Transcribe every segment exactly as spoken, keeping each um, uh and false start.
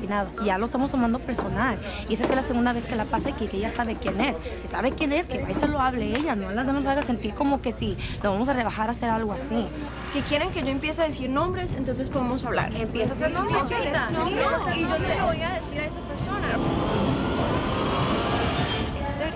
afinado. Y ya lo estamos tomando personal. Y esa que es la segunda vez que la pasa aquí, que ella sabe quién es. Que sabe quién es, que va y se lo hable ella. No la nos haga sentir como que si lo vamos a rebajar a hacer algo así. Si quieren que yo empiece a decir nombres, entonces podemos hablar. Empieza a hacer nombres. No, no, y yo se lo voy a decir a esa persona. Esther.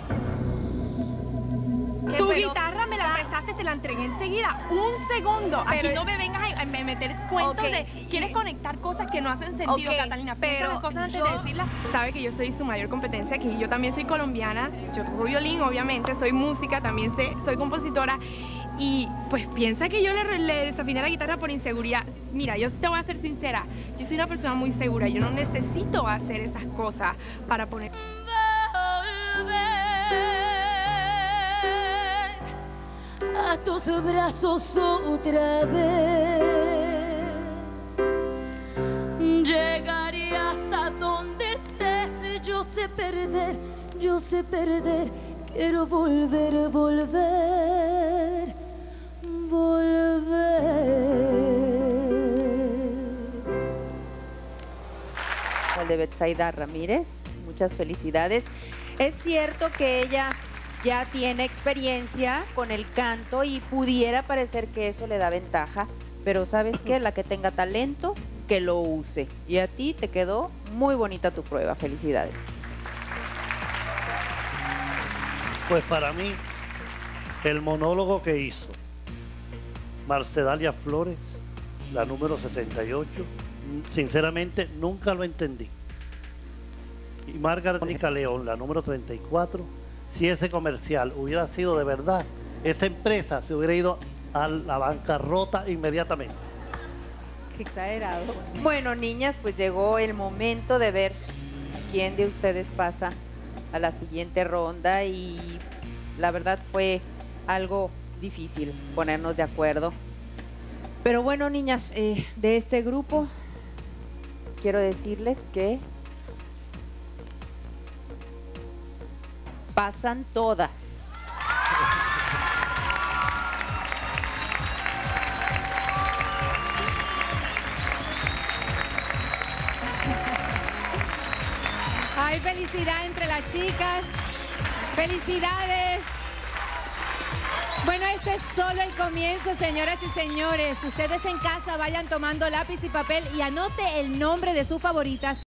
Tu guitarra me la prestaste, te la entregué enseguida. Un segundo. Aquí Pero- no me vengas a, a meter cuentos Ok, de... Quieres y- conectar cosas que no hacen sentido, Ok, Catalina. pero Piensa las cosas antes yo- de decirlas. Sabe que yo soy su mayor competencia aquí. Yo también soy colombiana. Yo toco violín, obviamente. Soy música, también sé, soy compositora. Y pues piensa que yo le, le desafiné la guitarra por inseguridad. Mira, yo te voy a ser sincera. Yo soy una persona muy segura. Yo no necesito hacer esas cosas para poner... A tus brazos otra vez, llegaré hasta donde estés. Yo sé perder, yo sé perder, quiero volver, volver, volver. El de Betsaida Ramírez, muchas felicidades. Es cierto que ella ya tiene experiencia con el canto y pudiera parecer que eso le da ventaja, pero ¿sabes qué? La que tenga talento, que lo use. Y a ti te quedó muy bonita tu prueba. Felicidades. Pues para mí, el monólogo que hizo Marcedalia Flores, la número sesenta y ocho, sinceramente nunca lo entendí. Y Margarita León, la número treinta y cuatro, si ese comercial hubiera sido de verdad, esa empresa se hubiera ido a la bancarrota inmediatamente. Qué exagerado. Bueno, niñas, pues llegó el momento de ver quién de ustedes pasa a la siguiente ronda y la verdad fue algo difícil ponernos de acuerdo. Pero bueno, niñas, eh, de este grupo quiero decirles que pasan todas. Hay felicidad entre las chicas. ¡Felicidades! Bueno, este es solo el comienzo, señoras y señores. Ustedes en casa vayan tomando lápiz y papel y anote el nombre de sus favoritas.